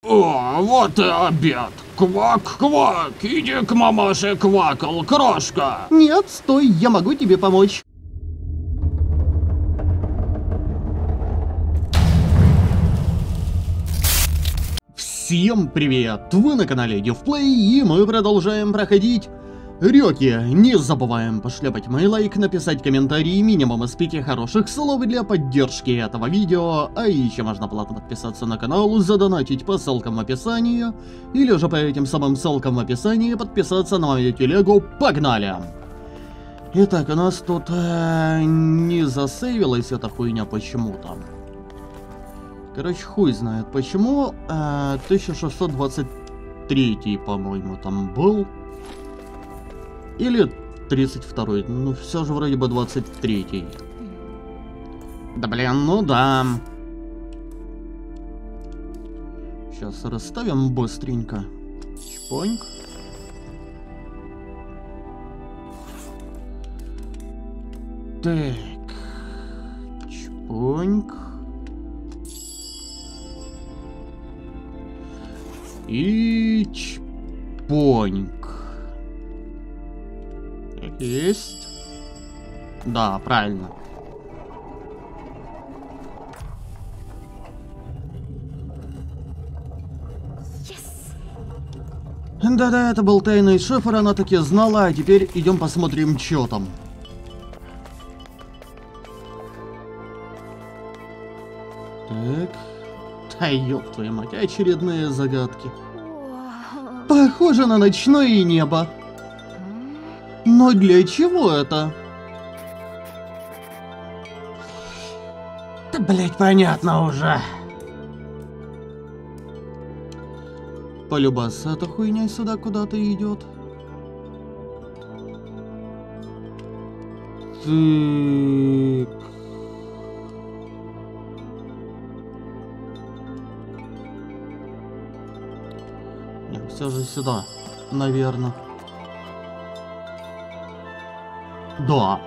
О, вот и обед. Квак-квак, иди к мамаше Квакл, крошка. Нет, стой, я могу тебе помочь. Всем привет! Вы на канале Devplay, и мы продолжаем проходить Рёки. Не забываем пошляпать мой лайк, написать комментарий, минимум из 5 хороших слов для поддержки этого видео, а еще можно платно подписаться на канал, задонатить по ссылкам в описании, или же по этим самым ссылкам в описании подписаться на мою телегу. Погнали! Итак, у нас тут не засейвилась эта хуйня почему-то. Короче, хуй знает почему. 1623, по-моему, там был. Или 32-й. Ну, все же вроде бы 23-й. Да блин, ну да. Сейчас расставим быстренько. Чпоньк. Так. Чпоньк. И чпоньк. Есть. Да, правильно. Да-да, это был тайный шифр, она таки знала, а теперь идем посмотрим, что там. Так. Да ёб твою мать, очередные загадки. Похоже на ночное небо. Но для чего это? Да, блять, понятно уже. Полюбас, эта хуйня сюда куда-то идет. Так. Нет, все же сюда, наверное. Да.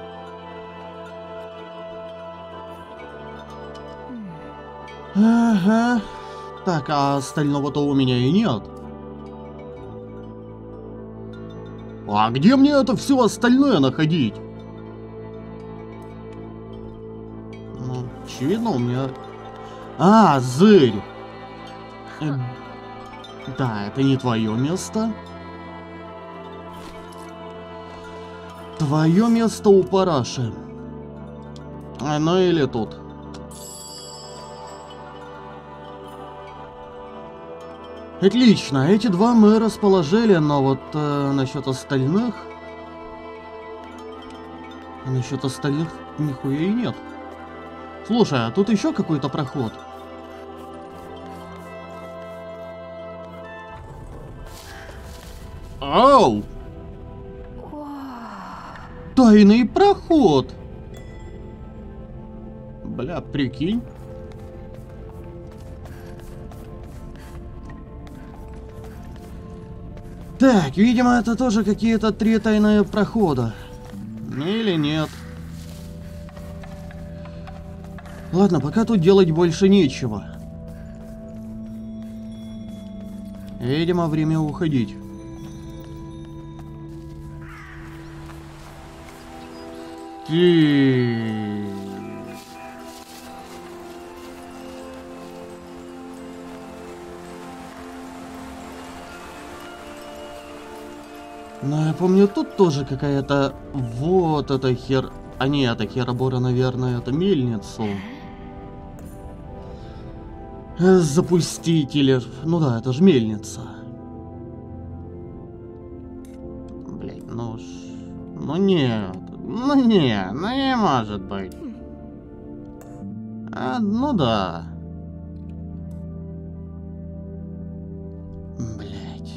Ага. Так, а остального-то у меня и нет. А где мне это все остальное находить? Ну, очевидно, у меня... А, зырь. Да, это не твое место. Твое место у параши. Ну или тут. Отлично, эти два мы расположили, но вот насчет остальных... Насчет остальных нихуя и нет. Слушай, а тут еще какой-то проход? Оу! Тайный проход! Бля, прикинь. Так, видимо, это тоже какие-то 3 тайные прохода. Или нет. Ладно, пока тут делать больше нечего. Видимо, время уходить. Ну, я помню, тут тоже какая-то... Вот эта хер... А не, это херобора, наверное, это мельницу. Запустить или... Ну да, это же мельница. Блять, ну уж... Ну нет. Ну не, ну не может быть. Ну да. Блять.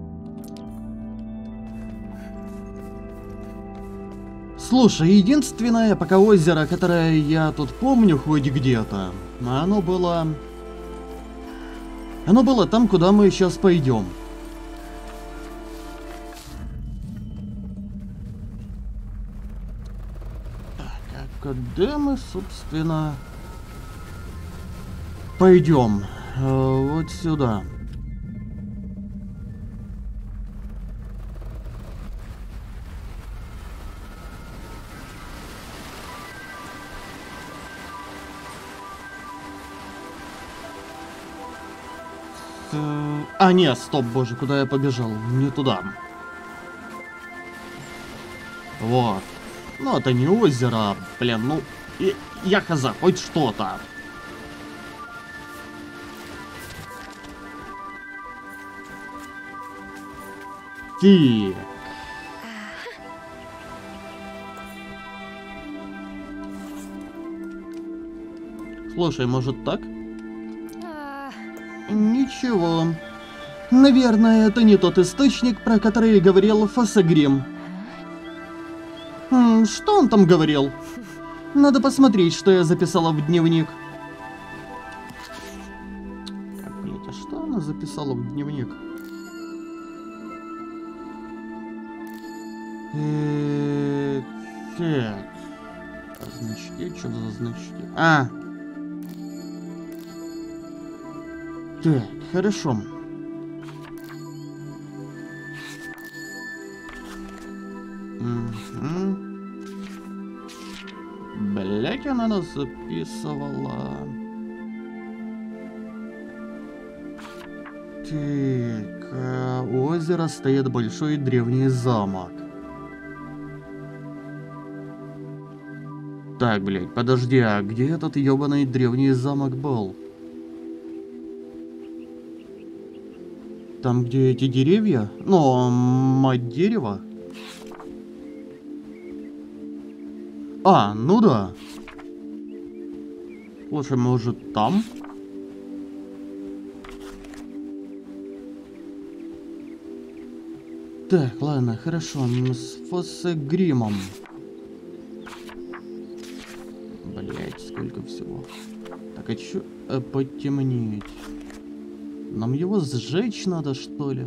Слушай, единственное пока озеро, которое я тут помню хоть где-то, оно было там, куда мы сейчас пойдем. Куда мы, собственно, пойдем? Вот сюда. А, нет, стоп, боже, куда я побежал? Не туда. Вот. Ну, это не озеро, блин, ну... Я хз, хоть что-то. Так. Слушай, может так? Ничего. Наверное, это не тот источник, про который говорил Фосагрим. Что он там говорил? Надо посмотреть, что я записала в дневник. Так, блять, а что она записала в дневник? Так. Значки, что за значки? А! Так, хорошо. Угу. Блять, она нас записывала. Так, у озера стоит большой древний замок. Так, блять, подожди, а где этот ёбаный древний замок был? Там, где эти деревья? Ну, мать дерева? А, ну да. Слушай, может там? Так, ладно, хорошо, с Фосагримом. Блять, сколько всего. Так, а чё потемнеть? Нам его сжечь надо, что ли?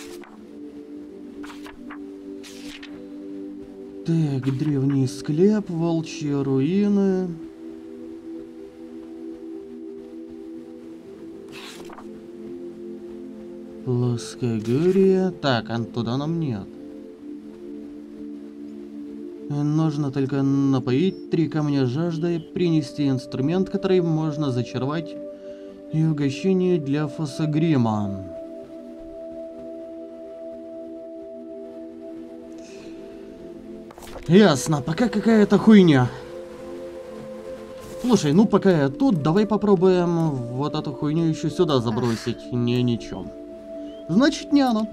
Так, древний склеп, волчьи руины. Плоскогорье. Так, а туда нам нет. Нужно только напоить 3 камня жаждой, принести инструмент, который можно зачаровать, и угощение для Фосагрима. Ясно, пока какая-то хуйня. Слушай, ну пока я тут, давай попробуем вот эту хуйню еще сюда забросить. Не, ничего. Значит, не оно.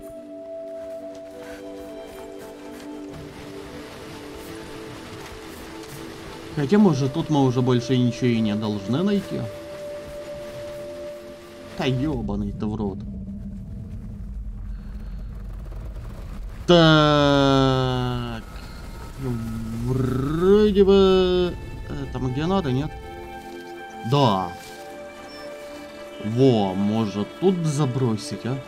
Хотя, может, тут мы уже больше ничего и не должны найти. Да ёбаный-то в рот. Так. Вроде бы... Там где надо, нет? Да. Во, может тут забросить, а?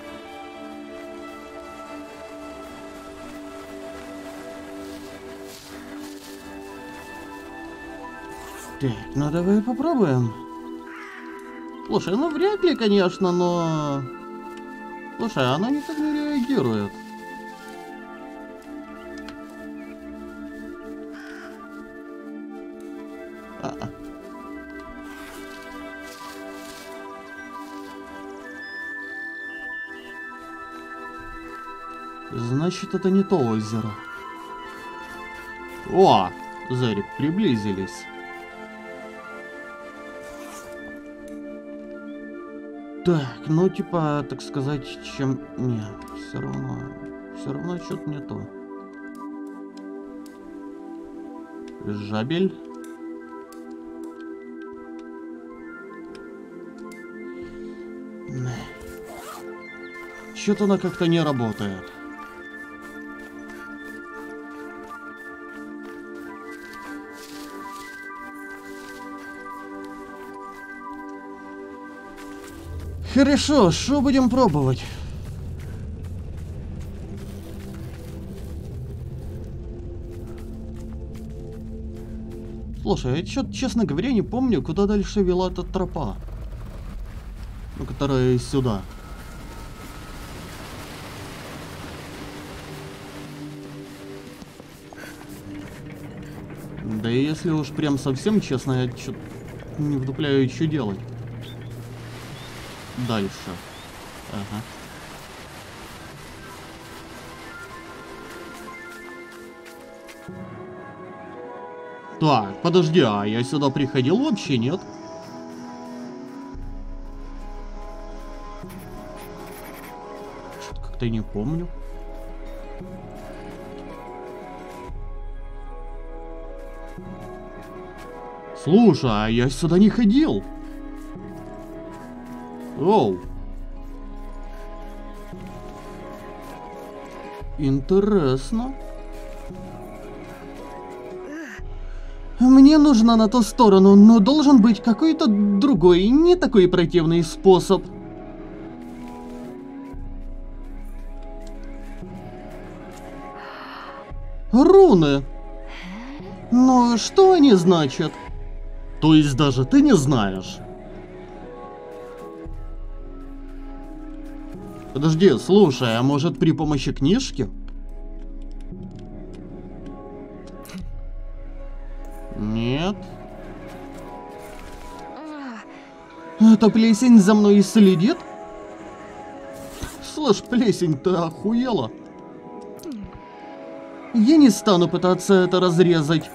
Так, ну давай попробуем. Слушай, ну вряд ли, конечно, но... Слушай, она никак не реагирует. Значит, это не то озеро. О, Зарик, приблизились. Так, ну типа, так сказать, чем... Нет, все равно что-то не то. Жабель. Что-то она как-то не работает. Хорошо, что будем пробовать? Слушай, я что-то, честно говоря, не помню, куда дальше вела эта тропа. Ну, которая сюда. Да и если уж прям совсем честно, я что-то не вдупляю, что делать дальше. Ага. Так, подожди, а я сюда приходил вообще, нет? Что-то как-то не помню. Слушай, а я сюда не ходил. Оу. Интересно. Мне нужно на ту сторону, но должен быть какой-то другой, не такой противный способ. Руны. Но что они значат? То есть даже ты не знаешь? Подожди, слушай, а может при помощи книжки? Нет. Эта плесень за мной следит? Слышь, плесень, ты охуела? Я не стану пытаться это разрезать.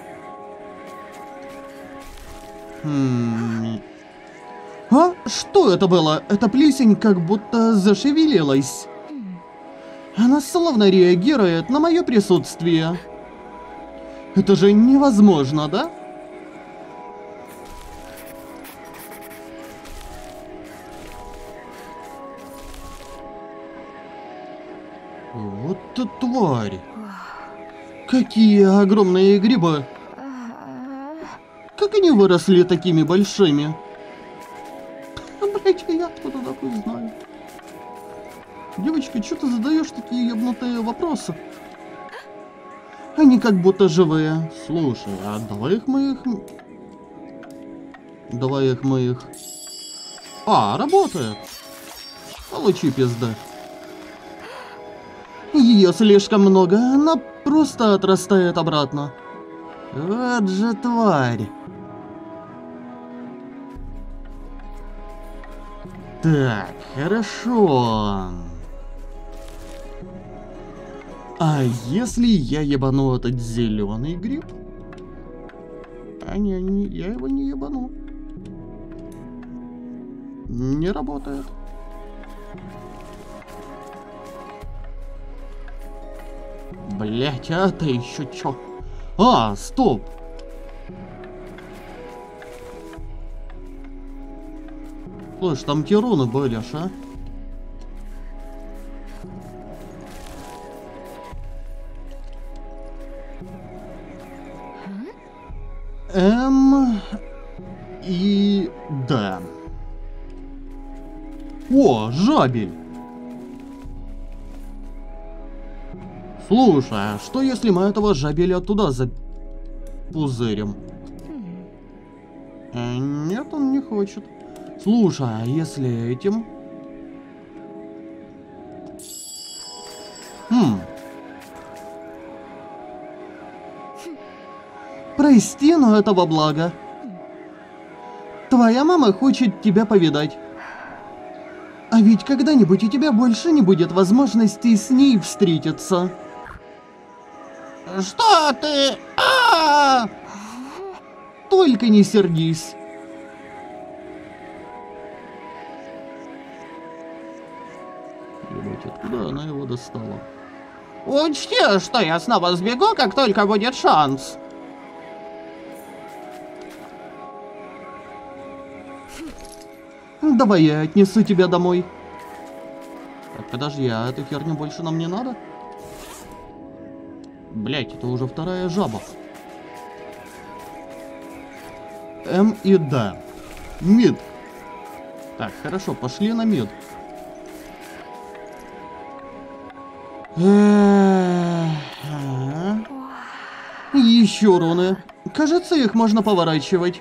А? Что это было? Эта плесень как будто зашевелилась. Она словно реагирует на мое присутствие. Это же невозможно, да? Вот ты тварь. Какие огромные грибы. Как они выросли такими большими? Блять, я откуда такой знаю? Девочка, что ты задаешь такие ебнутые вопросы? Они как будто живые. Слушай, а давай их... А, работает. Получи пизда. Ее слишком много, она просто отрастает обратно. Вот же тварь. Так, хорошо. А если я ебану этот зеленый гриб? А не, я его не ебану. Не работает. Блять, а это еще чё? А, стоп. Слышь, там те руны были, а? М и Д. О, жабель. Слушай, а что если мы этого жабеля туда запузырим? Нет, он не хочет. Слушай, а если этим? Прости, но это во благо. Твоя мама хочет тебя повидать. А ведь когда-нибудь у тебя больше не будет возможности с ней встретиться. Что ты? Только не сердись. Ебать, откуда она его достала? Учти, что я снова сбегу, как только будет шанс. Давай я отнесу тебя домой. Так, подожди, а эту херню больше нам не надо? Блять, это уже вторая жаба. М и Д. Мид. Так, хорошо, пошли на мид. Еще руны. Кажется, их можно поворачивать.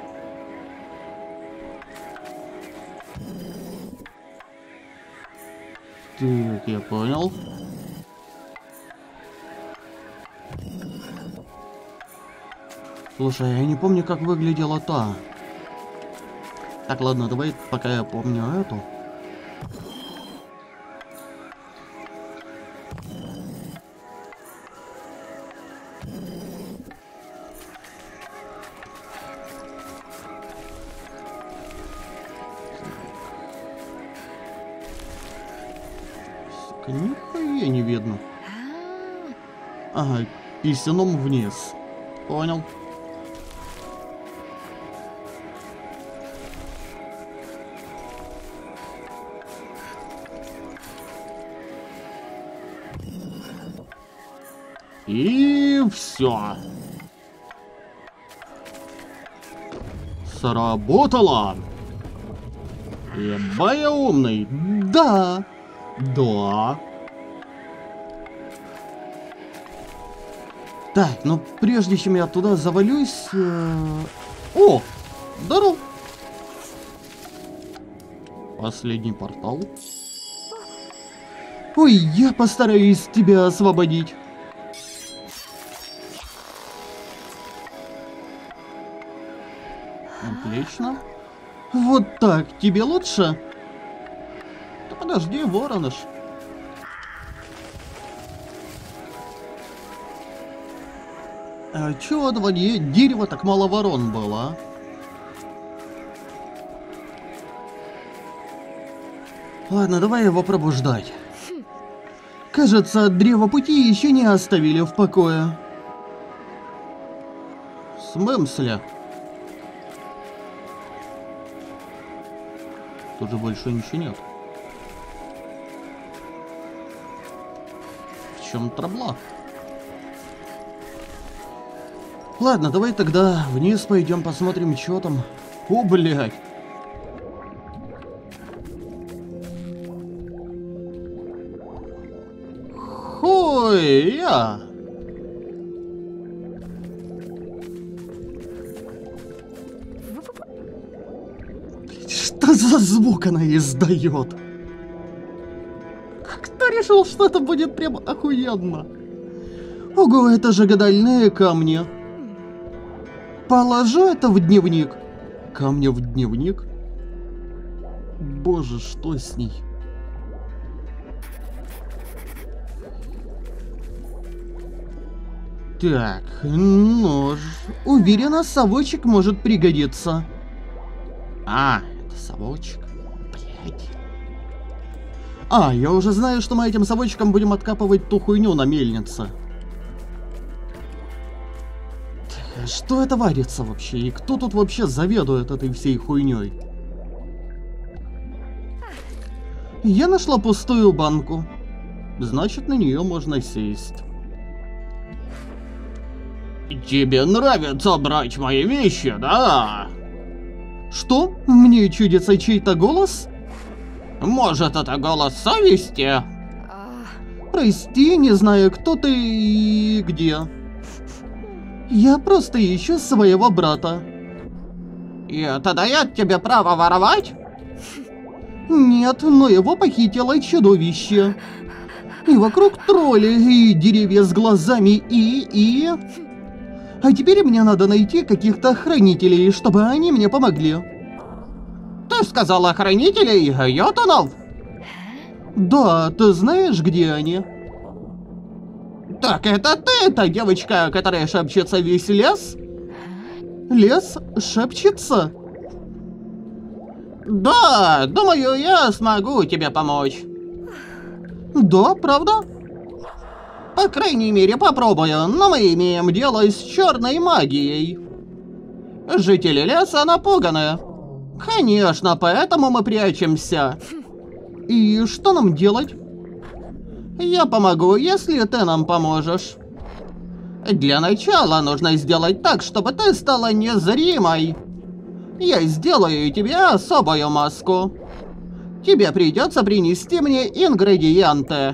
Так, я понял. Слушай, я не помню, как выглядела та. Так, ладно, давай, пока я помню эту. Так, нихуя не видно. Ага, писюном вниз. Понял. И все. Сработало. Еба я умный. Да. Да. Так, ну прежде чем я туда завалюсь... О! Здоров! Последний портал. Ой, я постараюсь тебя освободить. Отлично. Вот так, тебе лучше? Да подожди, вороныш. А чё от воде дерева так мало ворон было, а? Ладно, давай его пробуждать. Кажется, древо пути еще не оставили в покое. В смысле? Тут же больше ничего нет. В чем трабла? Ладно, давай тогда вниз пойдем посмотрим, что там. О, блядь. Хуя. Что за звук она издает? Кто решил, что это будет прям охуенно? Ого, это же гадальные камни. Положу это в дневник. Камни в дневник? Боже, что с ней? Так, нож. Уверена, совочек может пригодиться. А, это совочек. Блядь. А, я уже знаю, что мы этим совочком будем откапывать ту хуйню на мельнице. Что это варится вообще? И кто тут вообще заведует этой всей хуйней? Я нашла пустую банку. Значит, на нее можно сесть. Тебе нравится брать мои вещи, да? Что? Мне чудится чей-то голос? Может, это голос совести? Прости, не знаю, кто ты и где. Я просто ищу своего брата. И это дает тебе право воровать? Нет, но его похитило чудовище. И вокруг тролли, и деревья с глазами, и... А теперь мне надо найти каких-то хранителей, чтобы они мне помогли. Ты сказала хранителей йотунов? Да, ты знаешь, где они? Так это ты, та девочка, которая шепчется весь лес? Лес шепчется? Да, думаю, я смогу тебе помочь. Да, правда? По крайней мере, попробую, но мы имеем дело с черной магией. Жители леса напуганы. Конечно, поэтому мы прячемся. И что нам делать? Я помогу, если ты нам поможешь. Для начала нужно сделать так, чтобы ты стала незримой. Я сделаю тебе особую маску. Тебе придется принести мне ингредиенты.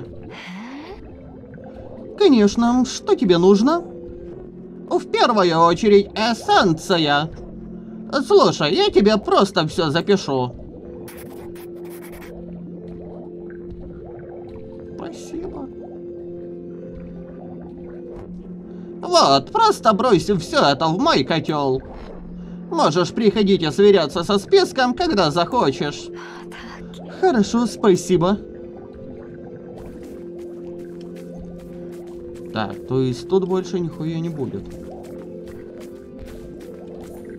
Конечно, что тебе нужно? В первую очередь эссенция. Слушай, я тебе просто все запишу. Спасибо. Вот, просто брось все это в мой котел. Можешь приходить и сверяться со списком, когда захочешь. Хорошо, спасибо. Так, то есть тут больше нихуя не будет.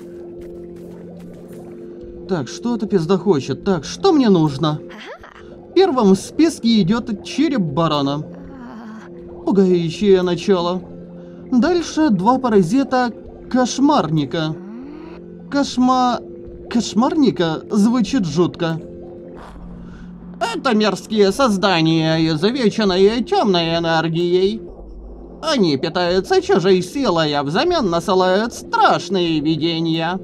Так, что эта пизда хочет? Так, что мне нужно? Первым в списке идет череп барана. Пугающее начало. Дальше два паразита кошмарника. Кошмарника звучит жутко. Это мерзкие создания, изувеченные темной энергией. Они питаются чужой силой, а взамен насылают страшные видения.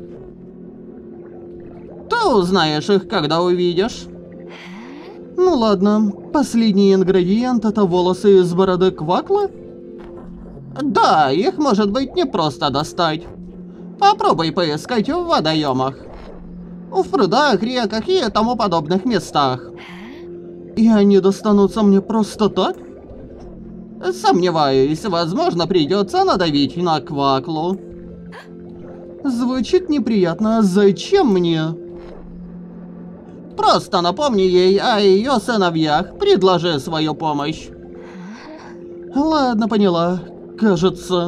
Ты узнаешь их, когда увидишь. Ну ладно, последний ингредиент — это волосы из бороды Квакла? Да, их может быть не просто достать. Попробуй поискать в водоемах. В прудах, реках и тому подобных местах. И они достанутся мне просто так? Сомневаюсь, возможно, придется надавить на Кваклу. Звучит неприятно, зачем мне? Просто напомни ей о ее сыновьях, предложи свою помощь. Ладно, поняла, кажется.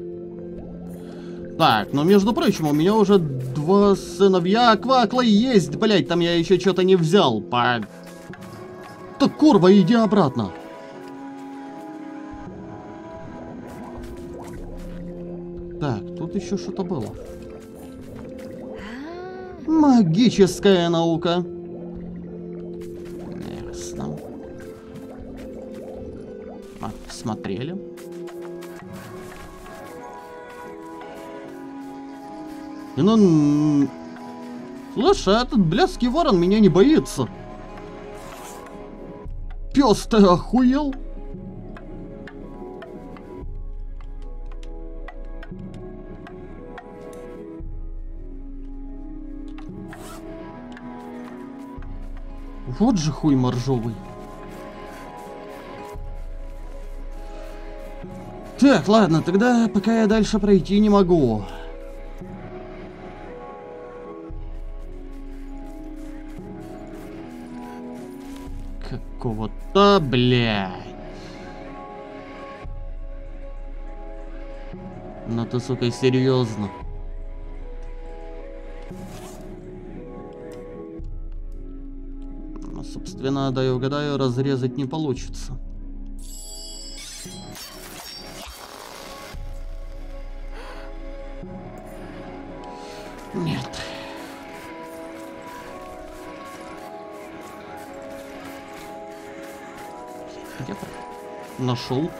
Так, ну между прочим, у меня уже два сыновья Квакла есть, блять, там я еще что-то не взял. Так, курва, иди обратно. Так, тут еще что-то было. Магическая наука. Ясно. Смотрели. Ну... Слушай, этот блядский ворон меня не боится. Пёс, ты охуел? Вот же хуй моржовый. Так, ладно, тогда пока я дальше пройти не могу. Какого-то, блядь. Ну ты, сука, серьезно. Ну, собственно, дай угадаю, разрезать не получится. Нет. Где-то нашел.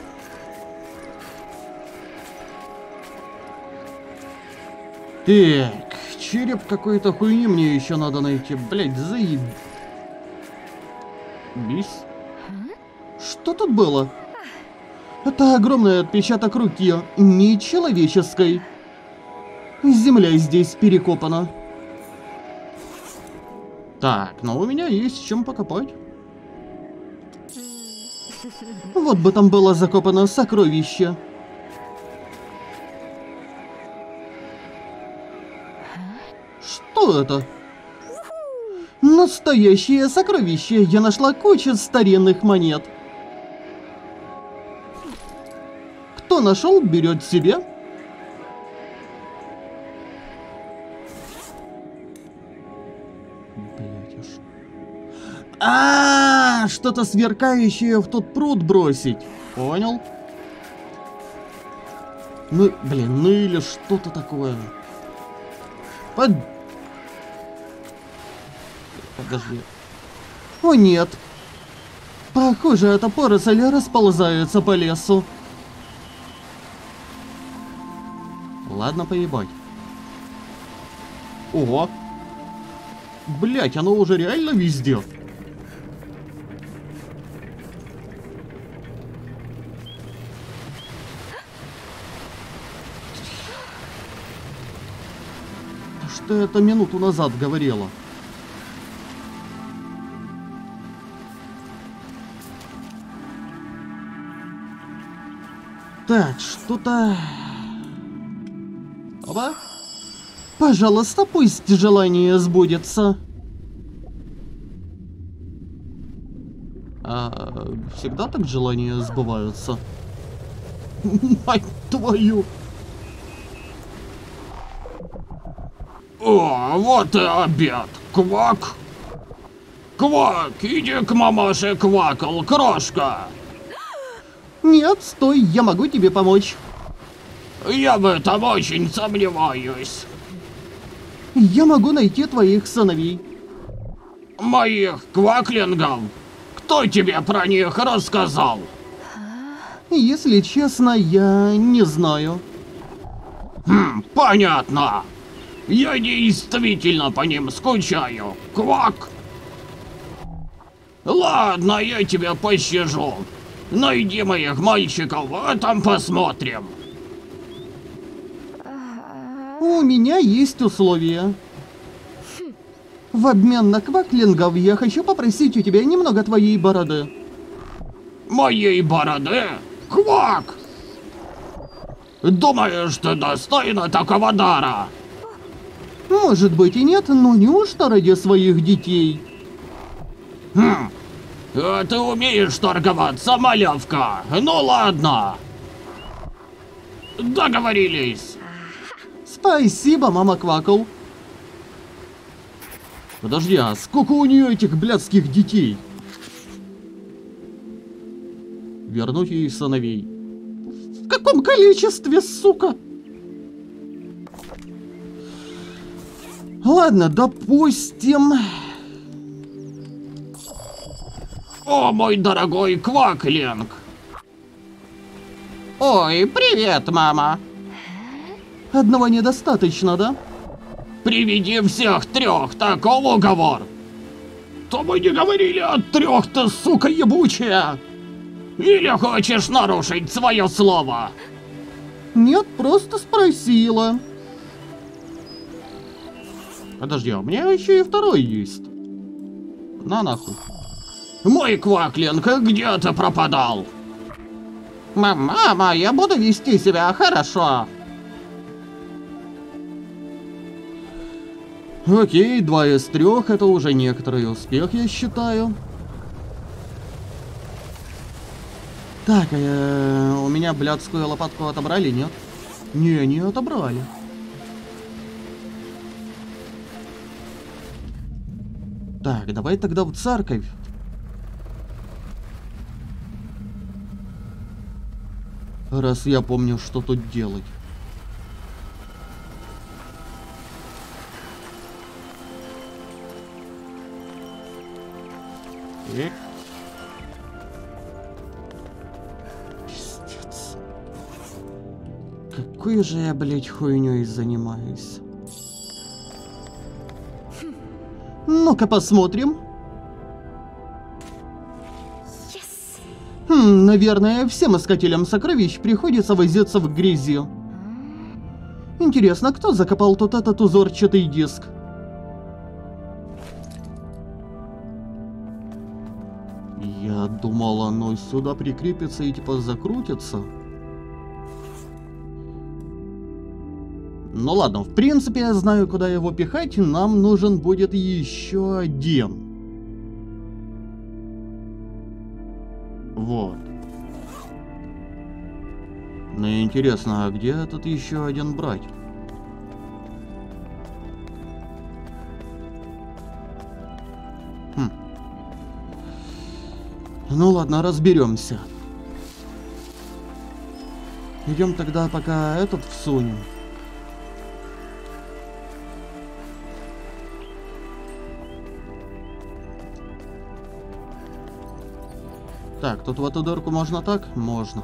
Так, череп какой-то хуйни мне еще надо найти. Блять, заебись. Что тут было? Это огромный отпечаток руки, нечеловеческой. Земля здесь перекопана. Так, но у меня есть чем покопать. Вот бы там было закопано сокровище. Что это? Настоящее сокровище. Я нашла кучу старинных монет. Кто нашел, берет себе. Что-то сверкающее в тот пруд бросить. Понял? Ну, блин, ну или что-то такое. Подожди. О нет. Похоже, эта поросль расползается по лесу. Ладно, поебать. Ого. Блять, оно уже реально везде. Что это минуту назад говорила? Так, что-то... Опа. Пожалуйста, пусть желание сбудется. Всегда так желания сбываются? Мать твою! О, вот и обед. Квак. Квак, иди к мамаше Квакл, крошка. Нет, стой, я могу тебе помочь. Я в этом очень сомневаюсь. Я могу найти твоих сыновей. Моих кваклингов? Кто тебе про них рассказал? Если честно, я не знаю. Понятно. Я действительно по ним скучаю. Квак. Ладно, я тебя пощажу. Найди моих мальчиков, а там посмотрим. У меня есть условия. В обмен на кваклингов я хочу попросить у тебя немного твоей бороды. Моей бороды? Квак! Думаешь, ты достойна такого дара? Может быть и нет, но неужто ради своих детей? А ты умеешь торговаться, малявка? Ну ладно. Договорились. Спасибо, мама Квакл. Подожди, а сколько у нее этих блядских детей? Вернуть ей сыновей. В каком количестве, сука? Ладно, допустим. О, мой дорогой Кваклинг. Ой, привет, мама. Одного недостаточно, да? Приведи всех трех, таков уговор. То мы не говорили о трех-то, сука ебучая. Или хочешь нарушить свое слово? Нет, просто спросила. Подожди, а у меня еще и второй есть. На нахуй. Мой Кваклинг, где ты пропадал? Мама, я буду вести себя хорошо. Окей, 2 из 3, это уже некоторый успех, я считаю. Так, у меня блядскую лопатку отобрали, нет? Не отобрали. Так, давай тогда в церковь. Раз я помню, что тут делать. Пиздец. Какой же я, блядь, хуйней занимаюсь? Ну-ка посмотрим. Наверное, всем искателям сокровищ приходится возиться в грязи. Интересно, кто закопал тут этот узорчатый диск? Я думал, оно сюда прикрепится и типа закрутится. Ну ладно, в принципе, я знаю, куда его пихать. Нам нужен будет еще один. Вот. Ну интересно, а где тут еще один брать? Ну ладно, разберемся. Идем тогда пока этот всунем. Так, тут в эту дырку можно так? Можно.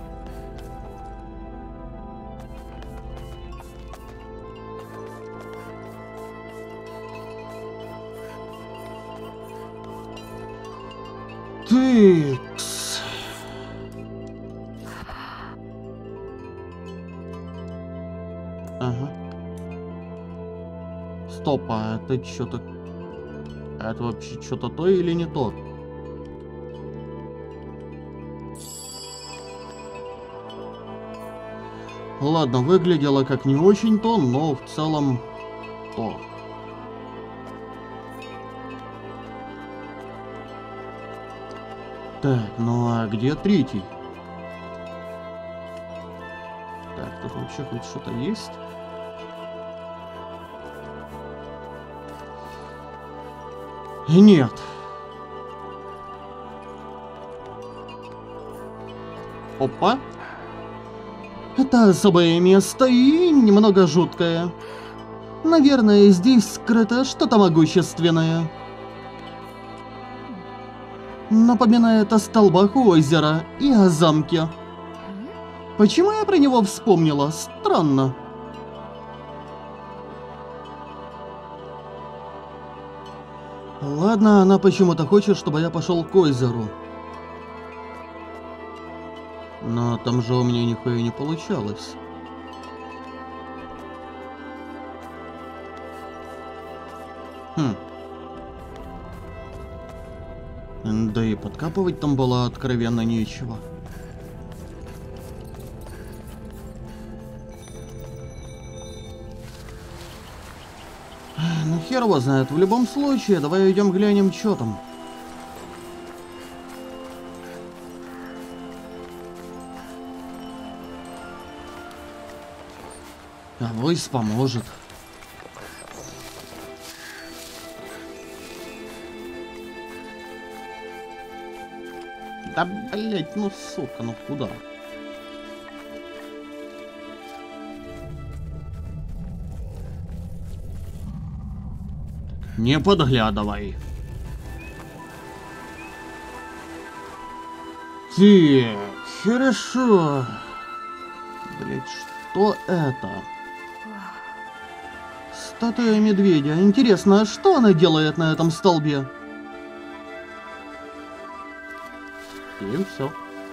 Тыкс. Ага. Стоп, а это что-то... Это вообще что-то то или не то? Ладно, выглядело как не очень то, но в целом то. Так, ну а где третий? Так, тут вообще хоть что-то есть? Нет. Опа. Это особое место и немного жуткое. Наверное, здесь скрыто что-то могущественное. Напоминает о столбах у озера и о замке. Почему я про него вспомнила? Странно. Ладно, она почему-то хочет, чтобы я пошел к озеру. Но там же у меня нихуя не получалось. Да и подкапывать там было откровенно нечего. Ну хер его знает, в любом случае, давай идем глянем, что там. Авось поможет. Да блять, ну сука, ну куда? Не подглядывай. Так, хорошо. Блять, что это? Статуя медведя. Интересно, а что она делает на этом столбе? И все.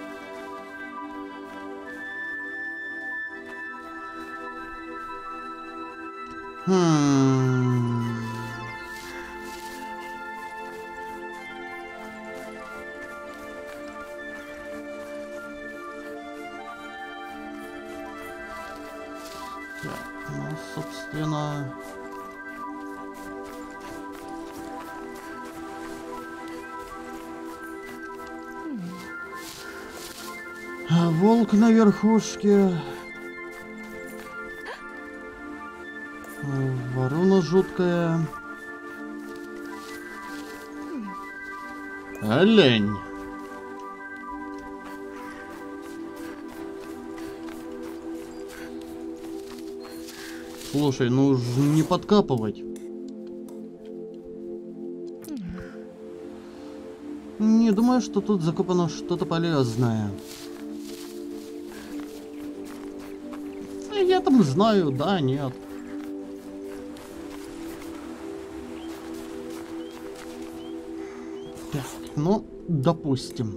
Так, ну, собственно... А волк на верхушке... Ворона жуткая... Олень. Слушай, ну не подкапывать. Не думаю, что тут закопано что-то полезное. Я там знаю, да, нет. Так, ну, допустим.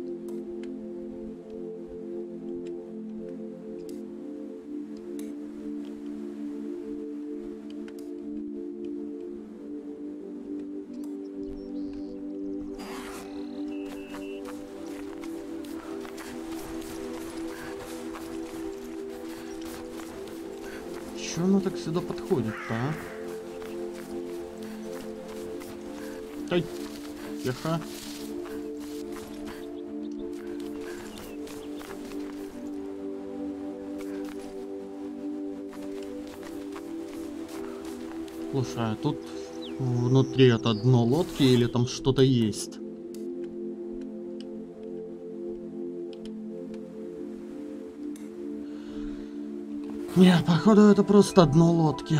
Чё она так сюда подходит-то, а? Ай, тихо. Слушай, а тут внутри это дно лодки или там что-то есть? Нет, походу это просто дно лодки.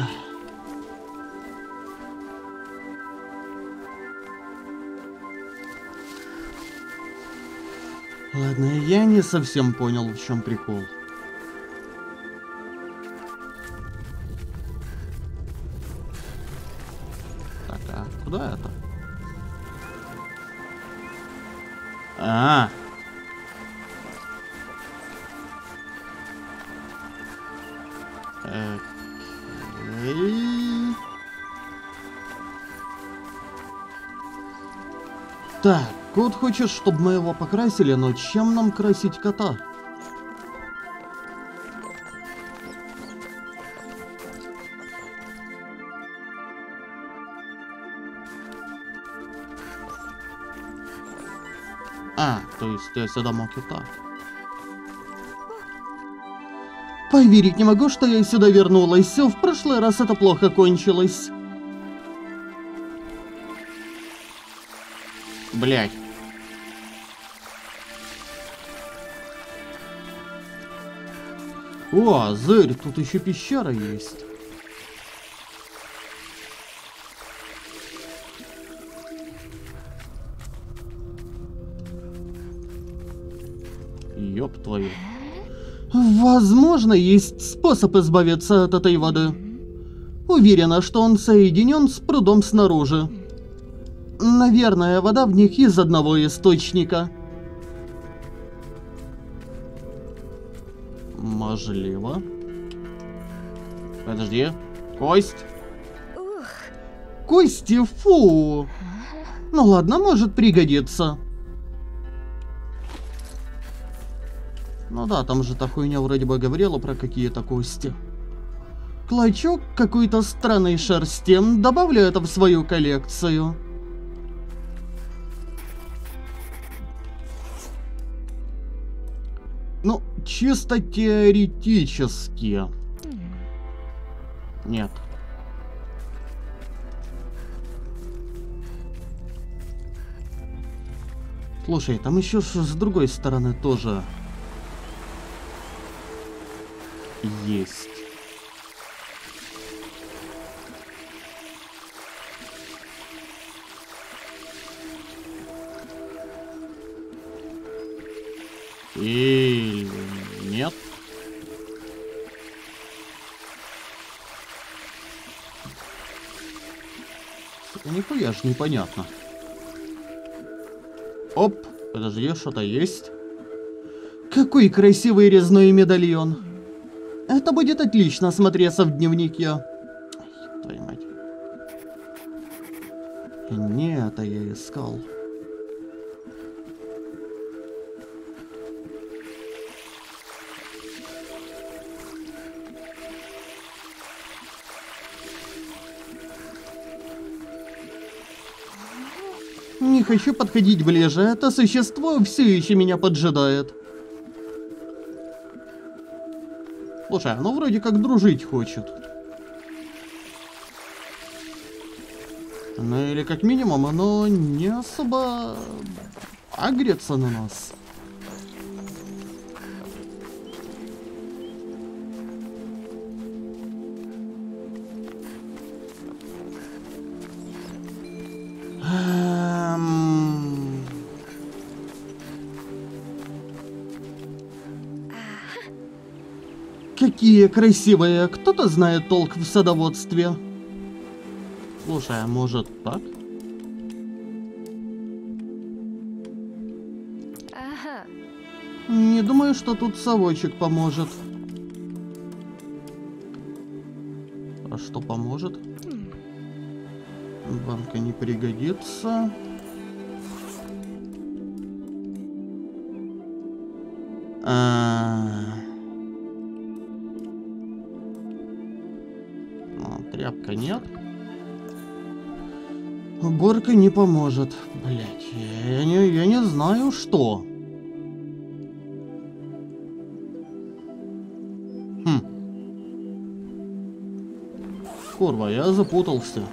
Ладно, я не совсем понял, в чем прикол. Так, а куда это? А. Так, кот хочет, чтобы мы его покрасили, но чем нам красить кота? А, то есть я сюда мог и так. Поверить не могу, что я сюда вернулась. Все, в прошлый раз это плохо кончилось. Блять. О, зырь, тут еще пещера есть. Ёб твою. Возможно, есть способ избавиться от этой воды. Уверена, что он соединен с прудом снаружи. Наверное, вода в них из одного источника. Можливо. Подожди. Кость. Кости, фу. Ну ладно, может пригодиться. Ну да, там же та хуйня вроде бы говорила про какие-то кости. Клочок какой-то странной шерсти. Добавлю это в свою коллекцию. Ну, чисто теоретически. Нет. Слушай, там еще с другой стороны тоже есть. Или нет? Нихуя ж непонятно. Оп, подожди, что-то есть. Какой красивый резной медальон. Это будет отлично смотреться в дневнике. Ай, твою мать. Не это я искал. Не хочу подходить ближе, это существо все еще меня поджидает. Слушай, оно вроде как дружить хочет. Ну или как минимум оно не особо агрится на нас. Какие красивые! Кто-то знает толк в садоводстве. Слушай, а может так? Ага. Не думаю, что тут совочек поможет. А что поможет? Банка не пригодится. Тряпка нет. Уборка не поможет. Блять, я не знаю что. Курва, я запутался.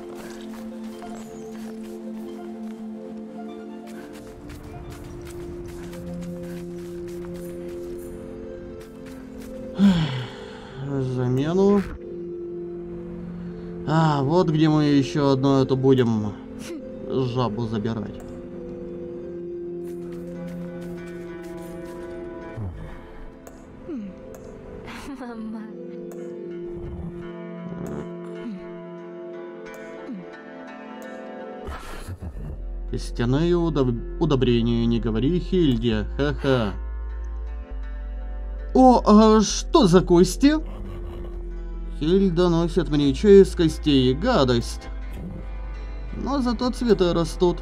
Замену. А, вот где мы еще одно это будем жабу забирать. Мама. Костяные удобрения, не говори Хильде, ха-ха. О, а что за кости? Хильда носит мне чай из костей, гадость. Но зато цветы растут.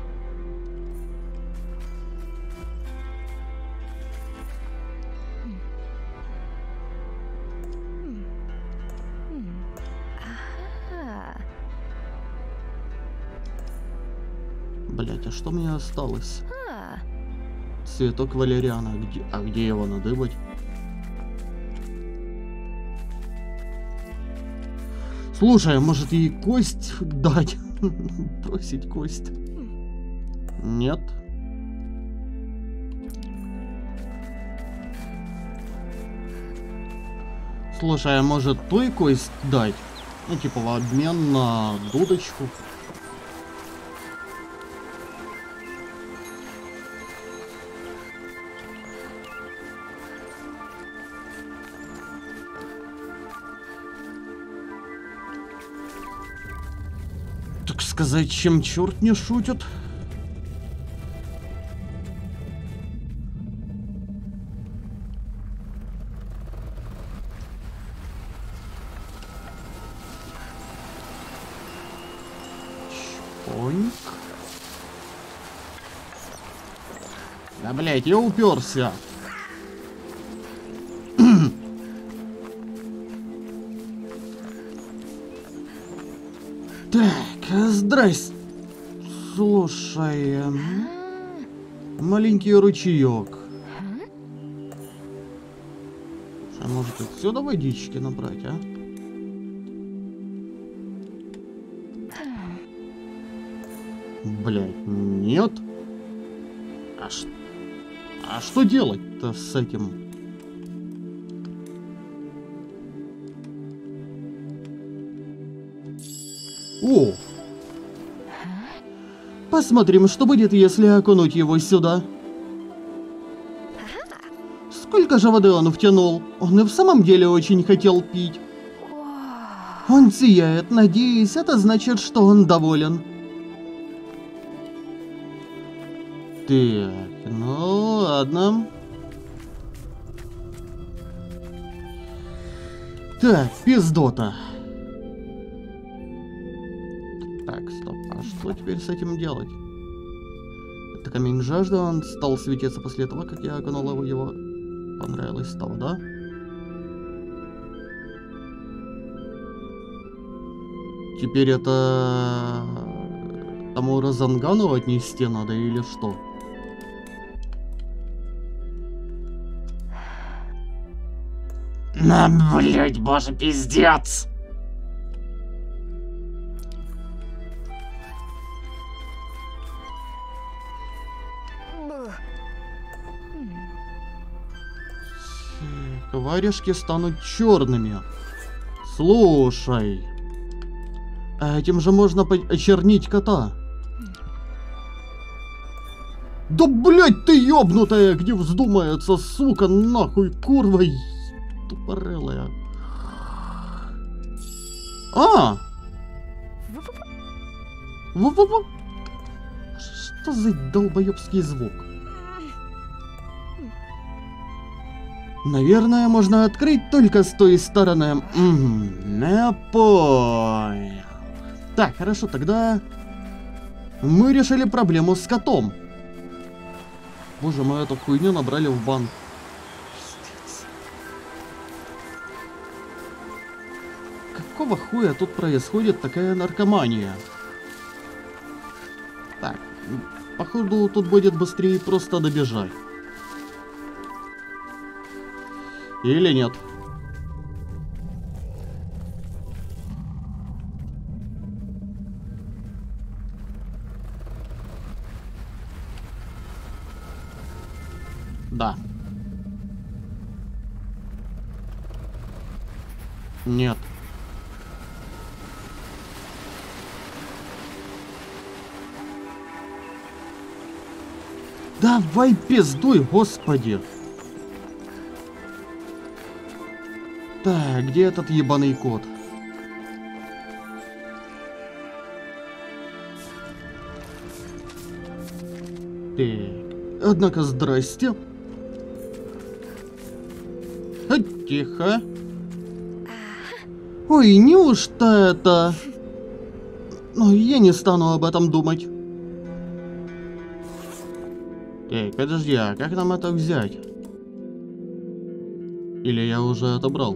Блять, а что мне осталось? Цветок валериана. А где его надыбать? Слушай, может ей кость дать? Бросить кость? Нет. Слушай, а может той кость дать? Ну, типа, в обмен на дудочку. Так сказать, чем черт не шутит? Чпоньк. Да, блять, я уперся. Так, здрасте. Слушай, маленький ручеек. А может отсюда водички набрать, а? Блять, нет. А что делать-то с этим? О! Посмотрим, что будет, если окунуть его сюда. Сколько же воды он втянул? Он и в самом деле очень хотел пить. Он сияет, надеюсь, это значит, что он доволен. Так, ну ладно. Так, пиздота. Так, стоп, а что теперь с этим делать? Это камень жажды, он стал светиться после того, как я окунул его. Понравилось того, да? Теперь это... тому Розангану отнести надо или что? Блять, боже, пиздец! Варежки станут черными. Слушай. А этим же можно очернить кота. Да блять ты ёбнутая, где вздумается, сука, нахуй, курва тупорылая. А! Во-во-во! Что за долбоёбский звук? Наверное, можно открыть только с той стороны. Не понял. Так, хорошо, тогда мы решили проблему с котом. Боже, мы эту хуйню набрали в банк. Какого хуя тут происходит такая наркомания? Так, походу тут будет быстрее просто добежать. Или нет? Да. Нет. Давай пиздуй, господи. Так, где этот ебаный кот? Так, однако, здрасте. Тихо. Ой, неужто это... Ну, я не стану об этом думать. Эй, подожди, а как нам это взять? Или я уже отобрал?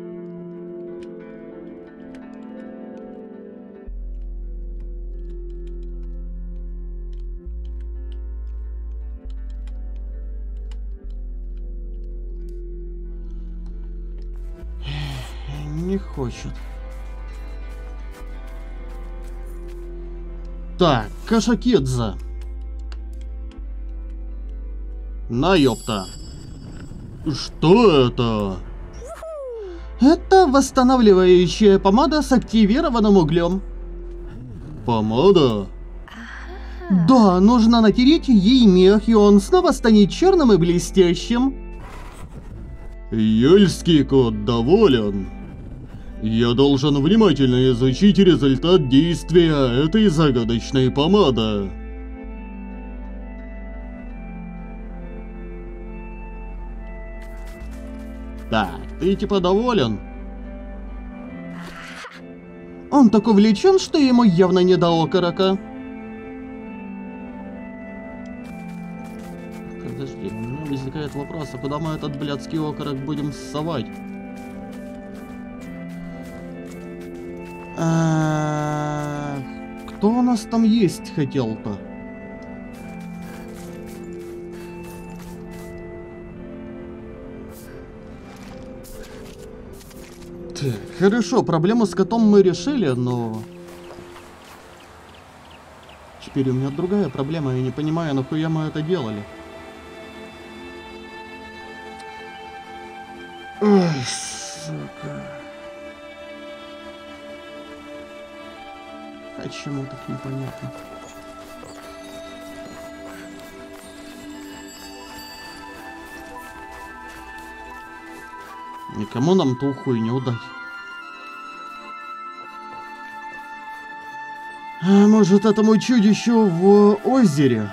Не хочет. Так, Кошакидзе. На ёпта. Что это? Это восстанавливающая помада с активированным углем. Помада? Да, нужно натереть ей мех, и он снова станет черным и блестящим. Ельский кот доволен. Я должен внимательно изучить результат действия этой загадочной помады. Так, ты типа доволен? Он так увлечен, что ему явно не до окорока. Подожди, у меня возникает вопрос, а куда мы этот блядский окорок будем ссовать? Кто у нас там есть хотел-то? Так, хорошо, проблему с котом мы решили, но... Теперь у меня другая проблема, я не понимаю, нахуя мы это делали. Ой, сука. Почему так непонятно? Никому нам ту хуйню дать. А может, этому чудищу в озере?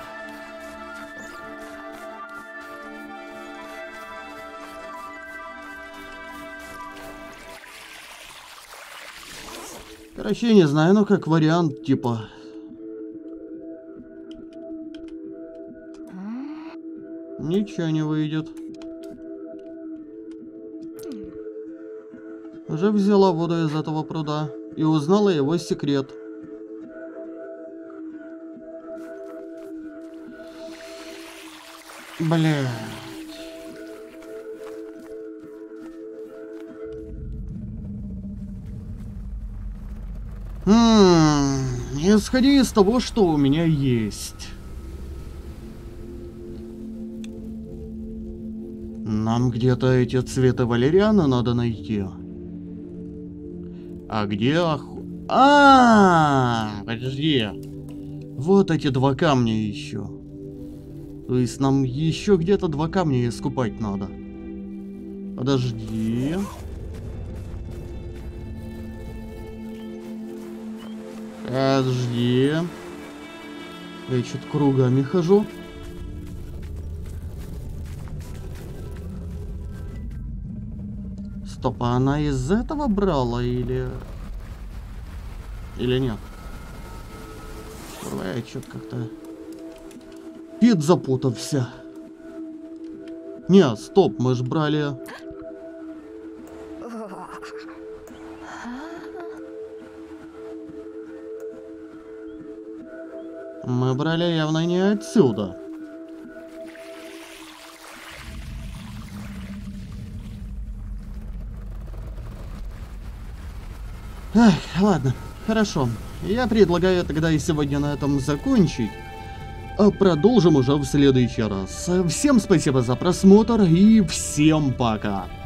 Короче, не знаю, но как вариант, типа... Ничего не выйдет. Уже взяла воду из этого пруда и узнала его секрет. Бля. Исходя из того, что у меня есть. Нам где-то эти цветы валериана надо найти. А где подожди. Вот эти два камня еще. То есть нам еще где-то два камня искупать надо. Подожди. Подожди. Я что-то кругами хожу. Стоп, а она из этого брала или нет? Я что-то как-то запутался. Не, стоп, мы ж брали... Мы брали явно не отсюда. Эх, ладно, хорошо. Я предлагаю тогда и сегодня на этом закончить. А продолжим уже в следующий раз. Всем спасибо за просмотр и всем пока.